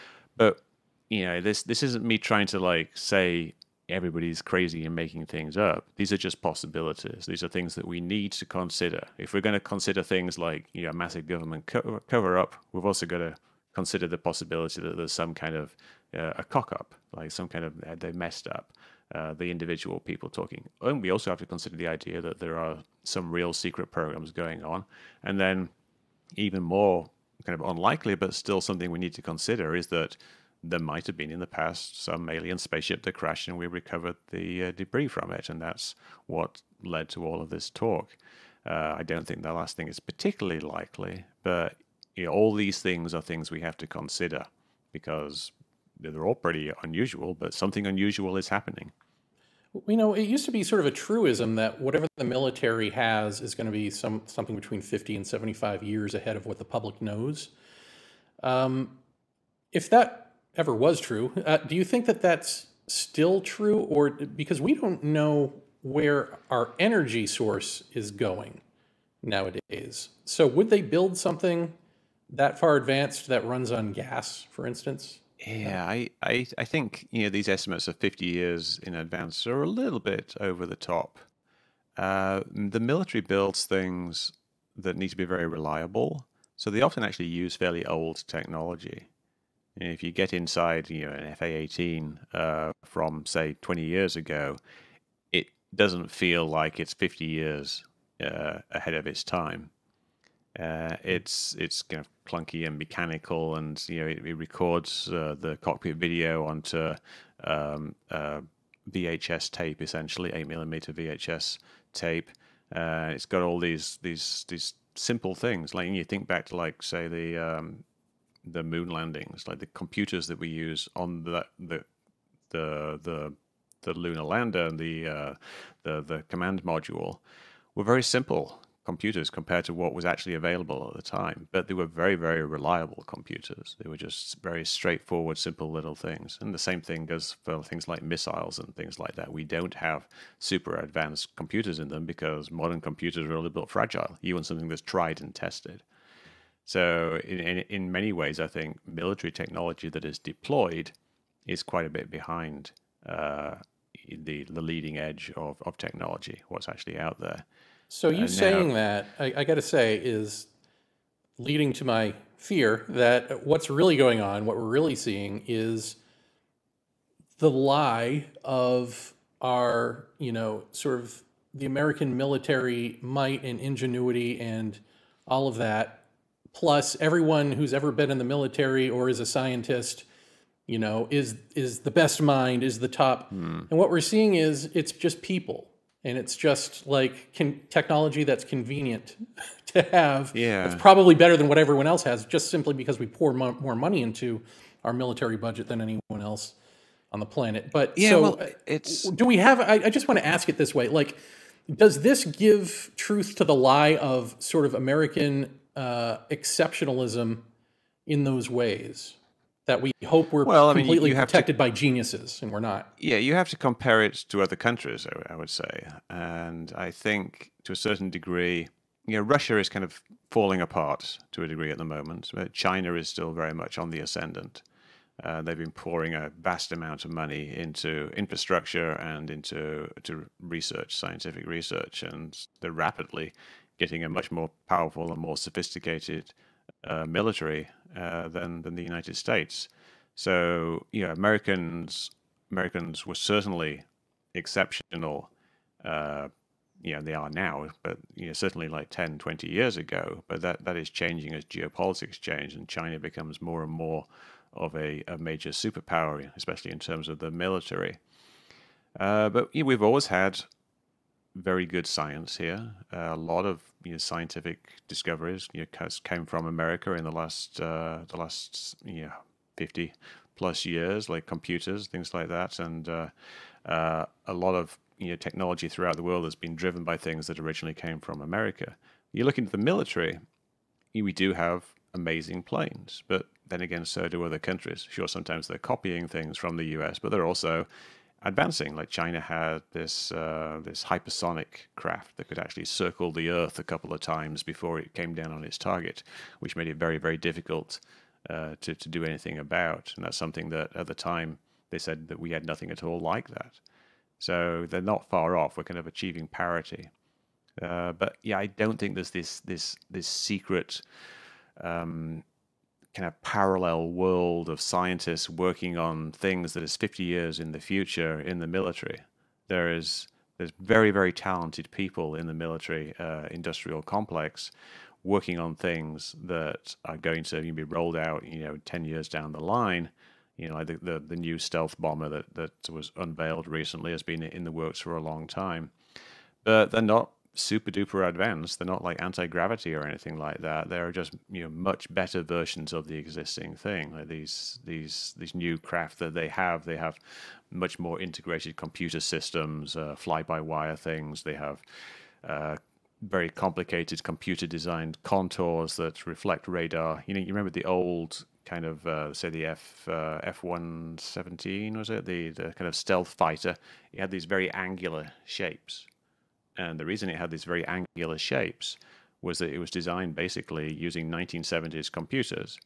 S3: But you know, this this isn't me trying to like say everybody's crazy and making things up. These are just possibilities. These are things that we need to consider. If we're going to consider things like, you know, massive government co- cover up, we've also got to consider the possibility that there's some kind of uh, a cock-up, like some kind of, uh, they messed up, uh, the individual people talking. And we also have to consider the idea that there are some real secret programs going on. And then even more kind of unlikely, but still something we need to consider, is that there might have been in the past some alien spaceship that crashed and we recovered the uh, debris from it. And that's what led to all of this talk. Uh, I don't think the last thing is particularly likely, but you know, all these things are things we have to consider because they're all pretty unusual, but something unusual is happening.
S2: You know, it used to be sort of a truism that whatever the military has is going to be some something between fifty and seventy-five years ahead of what the public knows. Um, if that ever was true, uh, do you think that that's still true? Or because we don't know where our energy source is going nowadays. So would they build something that far advanced that runs on gas, for instance?
S3: Yeah, I, I, I think you know these estimates of fifty years in advance are a little bit over the top. Uh, the military builds things that need to be very reliable, so they often actually use fairly old technology. And if you get inside, you know, an F A eighteen uh, from say twenty years ago, it doesn't feel like it's fifty years uh, ahead of its time. Uh, it's it's kind of clunky and mechanical, and you know it, it records uh, the cockpit video onto um, uh, V H S tape, essentially eight millimeter V H S tape. Uh, it's got all these these these simple things. Like you think back to like say the um, the moon landings, like the computers that we use on the the the the, the lunar lander and the uh, the the command module were very simple computers compared to what was actually available at the time, but they were very, very reliable computers. They were just very straightforward, simple little things. And the same thing goes for things like missiles and things like that. We don't have super advanced computers in them because modern computers are a little bit fragile. You want something that's tried and tested. So in, in, in many ways, I think military technology that is deployed is quite a bit behind uh, the, the leading edge of, of technology, what's actually out there.
S2: So you
S3: Uh,
S2: saying
S3: now,
S2: that, I, I got to say, is leading to my fear that what's really going on, what we're really seeing, is the lie of our, you know, sort of the American military might and ingenuity and all of that, plus everyone who's ever been in the military or is a scientist, you know, is is the best mind, is the top.
S3: hmm.
S2: And what we're seeing is it's just people. And it's just like can, technology that's convenient to have.
S3: Yeah.
S2: It's probably better than what everyone else has, just simply because we pour mo- more money into our military budget than anyone else on the planet. But
S3: Yeah,
S2: so,
S3: well, it's
S2: do we have? I, I just want to ask it this way: like, does this give truth to the lie of sort of American uh, exceptionalism in those ways? that we hope we're
S3: Well, I mean, you-
S2: completely
S3: you have to-
S2: protected by geniuses, and we're not.
S3: Yeah, you have to compare it to other countries, I I would say. And I think to a certain degree, you know, Russia is kind of falling apart to a degree at the moment. But China is still very much on the ascendant. Uh, they've been pouring a vast amount of money into infrastructure and into to research, scientific research, and they're rapidly getting a much more powerful and more sophisticated uh, military uh, than than the United States. So, you know, Americans Americans were certainly exceptional. Uh, you know, they are now, but you know, certainly like ten, twenty years ago. But that, that is changing as geopolitics change, and China becomes more and more of a, a major superpower, especially in terms of the military. Uh, but you know, we've always had very good science here. Uh, a lot of you know, scientific discoveries you know, has came from America in the last uh, the last you know, fifty plus years, like computers, things like that, and uh, uh, a lot of you know, technology throughout the world has been driven by things that originally came from America. You look into the military, we do have amazing planes, but then again, so do other countries. Sure, sometimes they're copying things from the U S, but they're also advancing. Like China had this uh, this hypersonic craft that could actually circle the Earth a couple of times before it came down on its target, which made it very, very difficult uh, to, to do anything about. And that's something that at the time they said that we had nothing at all like that. So they're not far off. We're kind of achieving parity. Uh, but yeah, I don't think there's this this this secret um, kind of parallel world of scientists working on things that is fifty years in the future in the military. There is there's very, very talented people in the military uh, industrial complex working on things that are going to be rolled out, you know, ten years down the line. You know, like the, the, the new stealth bomber that, that was unveiled recently has been in the works for a long time. But they're not super duper advanced. They're not like anti-gravity or anything like that. They're just, you know, much better versions of the existing thing. Like these these these new craft that they have, they have much more integrated computer systems, uh, fly-by-wire things. They have uh, very complicated computer designed contours that reflect radar. You know, you remember the old kind of uh, say the F uh, F one seventeen, was it, the the kind of stealth fighter? It had these very angular shapes. And the reason it had these very angular shapes was that it was designed basically using nineteen seventies computers.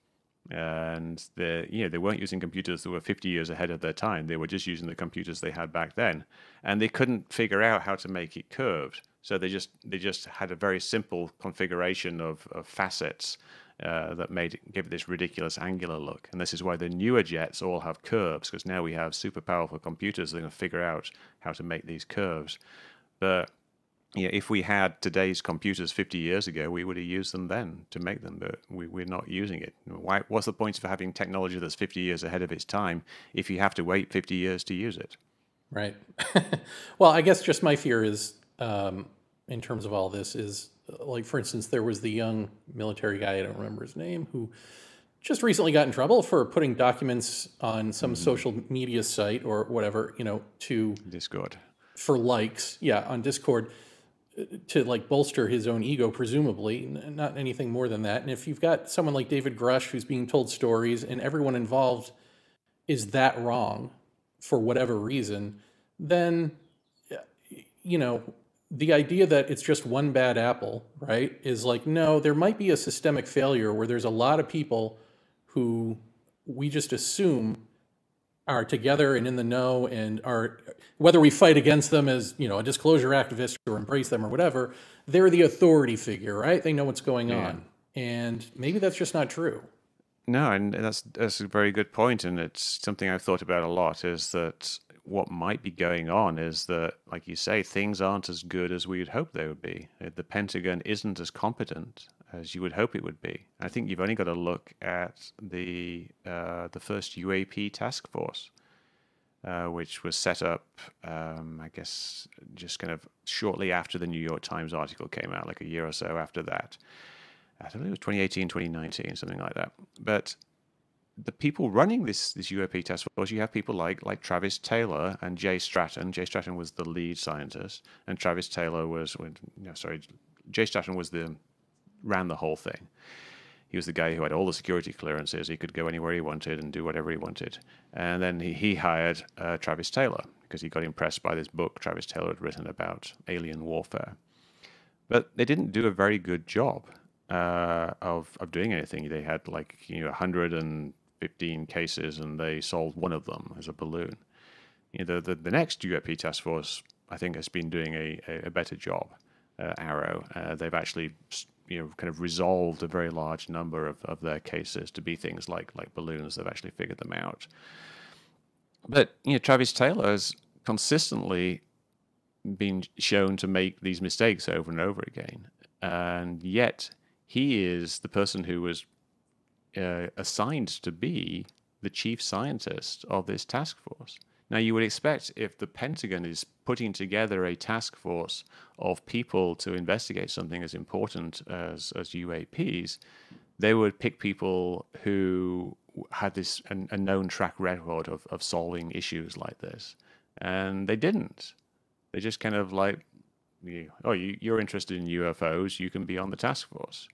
S3: And the, you know, they weren't using computers that were fifty years ahead of their time. They were just using the computers they had back then. And they couldn't figure out how to make it curved. So they just they just had a very simple configuration of, of facets uh, that made it, gave it this ridiculous angular look. And this is why the newer jets all have curves, because now we have super powerful computers that are going to figure out how to make these curves. But yeah, if we had today's computers fifty years ago, we would have used them then to make them, but we, we're not using it. Why? What's the point of having technology that's fifty years ahead of its time if you have to wait fifty years to use it?
S2: Right. Well, I guess just my fear is, um, in terms of all this, is like, for instance, there was the young military guy, I don't remember his name, who just recently got in trouble for putting documents on some mm-hmm. social media site or whatever, you know, to
S3: Discord
S2: for likes. Yeah, on Discord. To like bolster his own ego, presumably, not anything more than that. And if you've got someone like David Grush who's being told stories and everyone involved is that wrong for whatever reason, then, you know, the idea that it's just one bad apple, right, is like, no, there might be a systemic failure where there's a lot of people who we just assume are together and in the know and are, whether we fight against them as, you know, a disclosure activist or embrace them or whatever, they're the authority figure, right? They know what's going yeah. on. And maybe that's just not true.
S3: No, and that's that's a very good point, and it's something I've thought about a lot, is that what might be going on is that, like you say, things aren't as good as we would hope they would be. The Pentagon isn't as competent as you would hope it would be. I think you've only got to look at the uh, the first U A P task force, uh, which was set up, um, I guess, just kind of shortly after the New York Times article came out, like a year or so after that. I don't know, it was twenty eighteen, twenty nineteen, something like that. But the people running this this U A P task force, you have people like like Travis Taylor and Jay Stratton. Jay Stratton was the lead scientist, and Travis Taylor was, no, sorry, Jay Stratton was the ran the whole thing. he was the guy who had all the security clearances. He could go anywhere he wanted and do whatever he wanted. And then he, he hired uh, Travis Taylor because he got impressed by this book Travis Taylor had written about alien warfare. But they didn't do a very good job uh, of of doing anything. They had like you know one hundred fifteen cases, and they solved one of them as a balloon. You know, the, the the next U A P task force, I think, has been doing a, a, a better job. Uh, Arrow, uh, they've actually you know kind of resolved a very large number of, of their cases to be things like like balloons. They've actually figured them out. But you know, Travis Taylor has consistently been shown to make these mistakes over and over again, and yet he is the person who was uh, assigned to be the chief scientist of this task force. Now, you would expect if the Pentagon is putting together a task force of people to investigate something as important as, as U A Ps, they would pick people who had this a, a known track record of, of solving issues like this. And they didn't. They just kind of like, oh, you, you're interested in U F Os, you can be on the task force.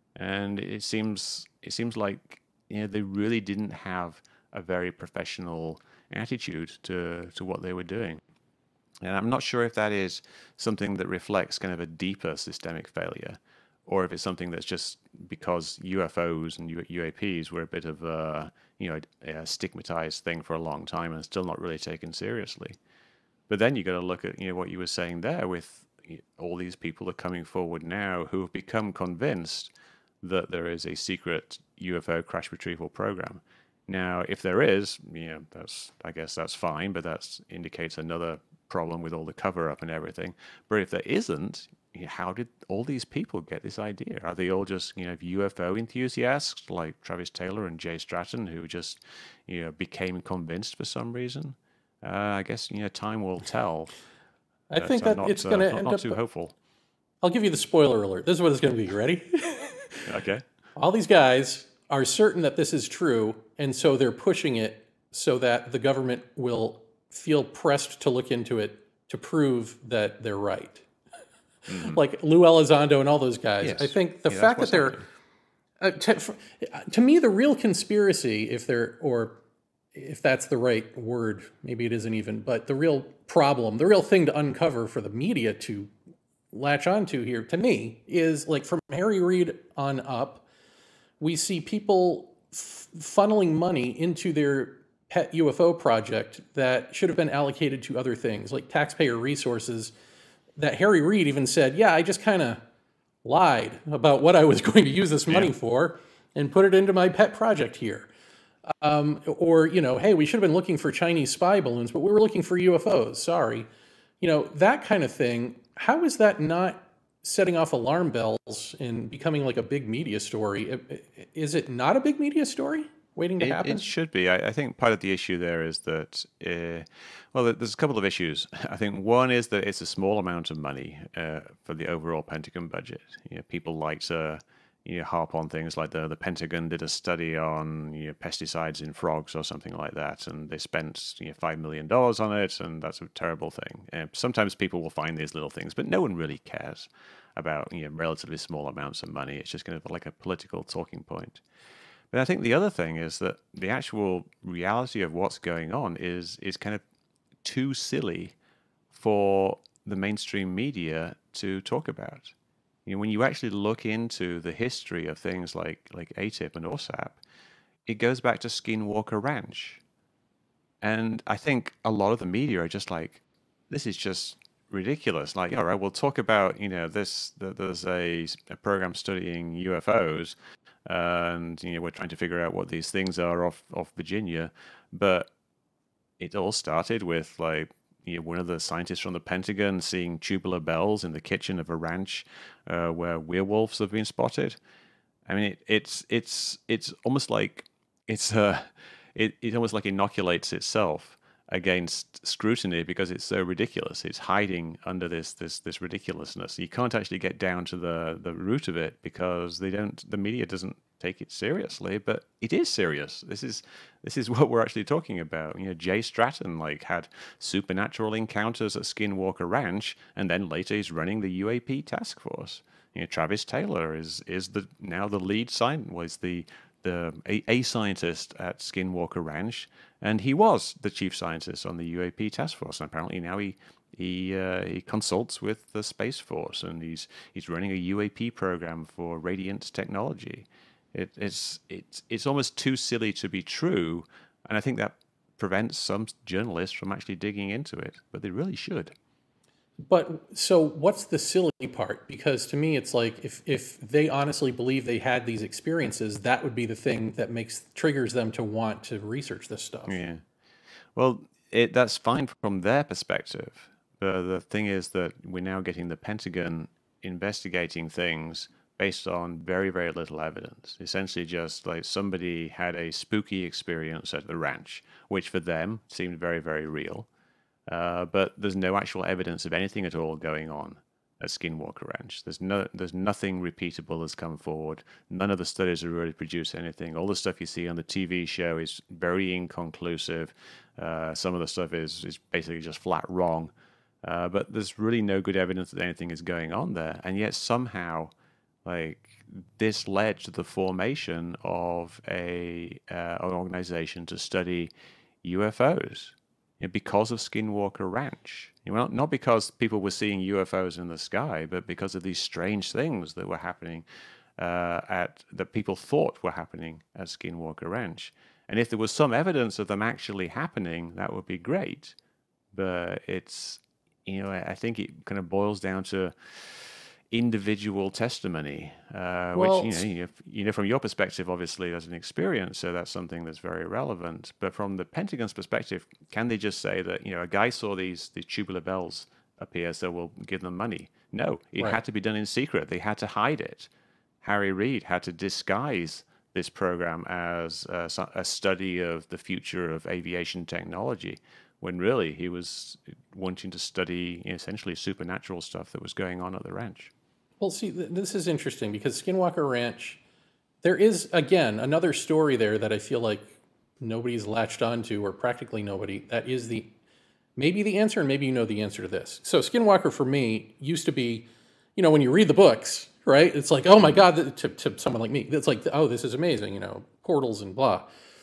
S3: And it seems it seems like you know, they really didn't have a very professional attitude to, to what they were doing. And I'm not sure if that is something that reflects kind of a deeper systemic failure, or if it's something that's just because U F Os and U A Ps were a bit of a, you know, a stigmatized thing for a long time and still not really taken seriously. But then you got to look at you know what you were saying there with all these people are coming forward now who have become convinced that there is a secret U F O crash retrieval program. Now, if there is, you know, that's I guess that's fine, but that indicates another problem with all the cover-up and everything. But if there isn't, you know, how did all these people get this idea? Are they all just you know U F O enthusiasts like Travis Taylor and Jay Stratton who just you know became convinced for some reason? Uh, I guess you know time will tell.
S2: I think that
S3: not,
S2: it's going to
S3: uh,
S2: end
S3: not
S2: up.
S3: too hopeful.
S2: I'll give you the spoiler alert. This is what it's going to be. You ready?
S3: Okay.
S2: All these guys are certain that this is true, and so they're pushing it so that the government will feel pressed to look into it to prove that they're right. Mm-hmm. Like Lou Elizondo and all those guys.
S3: Yes.
S2: I think the
S3: yeah,
S2: fact that they're uh, to, to me the real conspiracy, if they're or if that's the right word, maybe it isn't even, but the real problem, the real thing to uncover for the media to latch onto here, to me, is like from Harry Reid on up, we see people f- funneling money into their pet U F O project that should have been allocated to other things, like taxpayer resources, that Harry Reid even said, yeah, I just kind of lied about what I was going to use this money yeah. for and put it into my pet project here. Um, or, you know, hey, we should have been looking for Chinese spy balloons, but we were looking for U F Os. Sorry. You know, that kind of thing. How is that not setting off alarm bells and becoming like a big media story? Is it not a big media story waiting to
S3: it,
S2: happen?
S3: It should be. I, I think part of the issue there is that, uh, well, there's a couple of issues. I think one is that it's a small amount of money uh, for the overall Pentagon budget. You know, people like to you know, harp on things like the, the Pentagon did a study on you know, pesticides in frogs or something like that, and they spent you know, five million dollars on it, and that's a terrible thing. And sometimes people will find these little things, but no one really cares about you know, relatively small amounts of money. It's just kind of like a political talking point. But I think the other thing is that the actual reality of what's going on is is kind of too silly for the mainstream media to talk about. You know, when you actually look into the history of things like like A T I P and O S A P, it goes back to Skinwalker Ranch. And I think a lot of the media are just like, this is just ridiculous. Like, all right, we'll talk about, you know, this, there's a, a program studying U F Os, and, you know, we're trying to figure out what these things are off, off Virginia. But it all started with, like, you know, one of the scientists from the Pentagon seeing tubular bells in the kitchen of a ranch uh, where werewolves have been spotted. I mean, it, it's it's it's almost like it's uh, it it almost like inoculates itself against scrutiny because it's so ridiculous. It's hiding under this this this ridiculousness. You can't actually get down to the the root of it because they don't. The media doesn't take it seriously, but it is serious. This is this is what we're actually talking about. You know, Jay Stratton like had supernatural encounters at Skinwalker Ranch, and then later he's running the U A P task force. You know, Travis Taylor is is the now the lead scientist, was the the a, a scientist at Skinwalker Ranch, and he was the chief scientist on the U A P task force. And apparently now he he uh, he consults with the Space Force, and he's he's running a U A P program for Radiant Technology. It, it's it's it's almost too silly to be true, and I think that prevents some journalists from actually digging into it. But they really should.
S2: But so what's the silly part? Because to me, it's like if, if they honestly believe they had these experiences, that would be the thing that makes triggers them to want to research this stuff.
S3: Yeah. Well, it, that's fine from their perspective. But the thing is that we're now getting the Pentagon investigating things based on very, very little evidence. Essentially just like somebody had a spooky experience at the ranch, which for them seemed very, very real. Uh, but there's no actual evidence of anything at all going on at Skinwalker Ranch. There's no, there's nothing repeatable that's come forward. None of the studies have really produced anything. All the stuff you see on the T V show is very inconclusive. Uh, some of the stuff is is basically just flat wrong. Uh, but there's really no good evidence that anything is going on there. And yet somehow, like this led to the formation of a uh, an organization to study U F Os. You know, because of Skinwalker Ranch. You know, not because people were seeing U F Os in the sky, but because of these strange things that were happening uh, at that people thought were happening at Skinwalker Ranch. And if there was some evidence of them actually happening, that would be great. But it's, you know, I think it kind of boils down to individual testimony, uh,
S2: well,
S3: which, you know, you know, you know, from your perspective, obviously, as an experience, so that's something that's very relevant. But from the Pentagon's perspective, can they just say that, you know, a guy saw these, these tubular bells appear, so we'll give them money? No, it
S2: right.
S3: had to be done in secret. They had to hide it. Harry Reid had to disguise this program as a, a study of the future of aviation technology, when really he was wanting to study essentially supernatural stuff that was going on at the ranch.
S2: Well, see, th- this is interesting because Skinwalker Ranch, there is, again, another story there that I feel like nobody's latched onto, or practically nobody. That is the, maybe the answer, and maybe you know the answer to this. So Skinwalker for me used to be, you know, when you read the books, right? It's like, oh my God, to, to someone like me, it's like, oh, this is amazing, you know, portals and blah.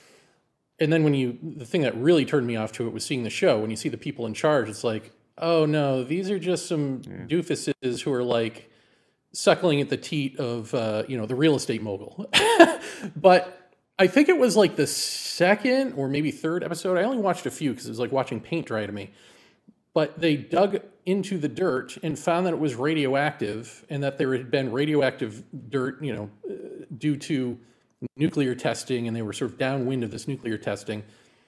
S2: And then when you, the thing that really turned me off to it was seeing the show. When you see the people in charge, it's like, oh no, these are just some yeah. doofuses who are like suckling at the teat of, uh, you know, the real estate mogul. But I think it was like the second or maybe third episode. I only watched a few because it was like watching paint dry to me. But they dug into the dirt and found that it was radioactive, and that there had been radioactive dirt, you know, due to nuclear testing, and they were sort of downwind of this nuclear testing.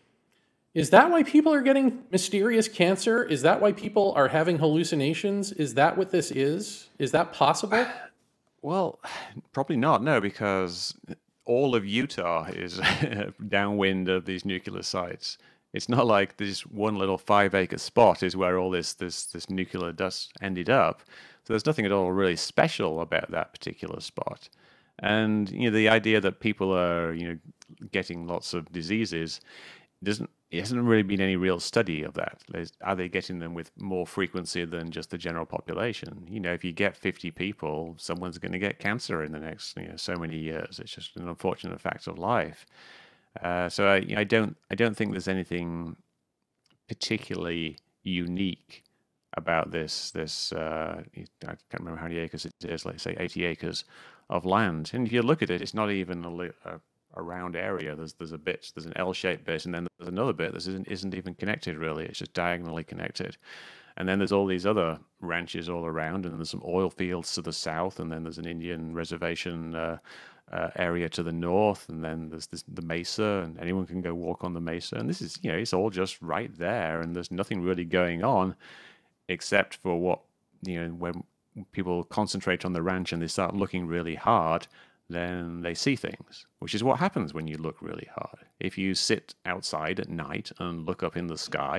S2: Is that why people are getting mysterious cancer? Is that why people are having hallucinations? Is that what this is? Is that possible?
S3: Well, probably not, no, because all of Utah is downwind of these nuclear sites. It's not like this one little five-acre spot is where all this, this, this nuclear dust ended up. So there's nothing at all really special about that particular spot. And, you know, the idea that people are, you know, getting lots of diseases doesn't, it hasn't really been any real study of that. There's, are they getting them with more frequency than just the general population? You know, if you get fifty people, someone's going to get cancer in the next, you know, so many years. It's just an unfortunate fact of life. Uh, so I, you know, I don't, I don't think there's anything particularly unique about this. This, uh, I can't remember how many acres it is. Like say eighty acres of land. And if you look at it, it's not even a, a, a round area. There's there's a bit, there's an L-shaped bit, and then there's another bit that isn't, isn't even connected really. It's just diagonally connected. And then there's all these other ranches all around, and there's some oil fields to the south, and then there's an Indian reservation uh, uh, area to the north, and then there's this, the mesa, and anyone can go walk on the mesa. And this is, you know, it's all just right there, and there's nothing really going on except for what, you know, when people concentrate on the ranch and they start looking really hard, then they see things, which is what happens when you look really hard. If you sit outside at night and look up in the sky,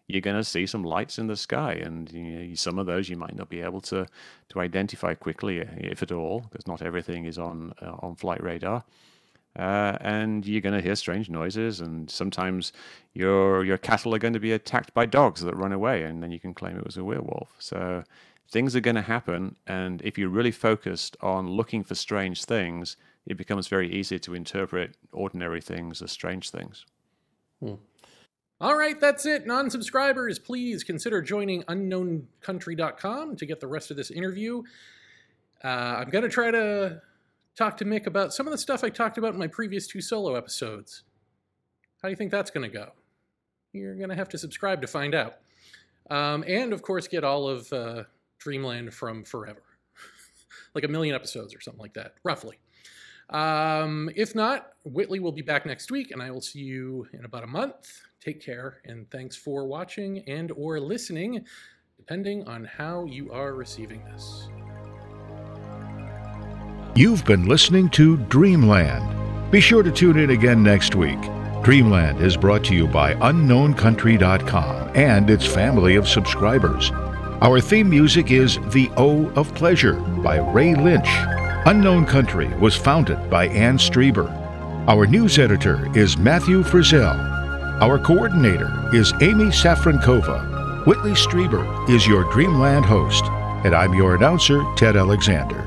S3: you're going to see some lights in the sky, and you know, some of those you might not be able to to identify quickly, if at all, because not everything is on uh, on flight radar. Uh, and you're going to hear strange noises, and sometimes your your cattle are going to be attacked by dogs that run away, and then you can claim it was a werewolf. So things are going to happen, and if you're really focused on looking for strange things, it becomes very easy to interpret ordinary things as strange things.
S2: Hmm. All right, that's it. Non-subscribers, please consider joining unknown country dot com to get the rest of this interview. Uh, I'm going to try to talk to Mick about some of the stuff I talked about in my previous two solo episodes. How do you think that's going to go? You're going to have to subscribe to find out. Um, and, of course, get all of uh, Dreamland from forever. Like a million episodes or something like that, roughly. Um, if not, Whitley will be back next week, and I will see you in about a month. Take care, and thanks for watching and or listening, depending on how you are receiving this.
S6: You've been listening to Dreamland. Be sure to tune in again next week. Dreamland is brought to you by unknown country dot com and its family of subscribers. Our theme music is The O of Pleasure by Ray Lynch. Unknown Country was founded by Ann Strieber. Our news editor is Matthew Frizzell. Our coordinator is Amy Safrankova. Whitley Strieber is your Dreamland host, and I'm your announcer, Ted Alexander.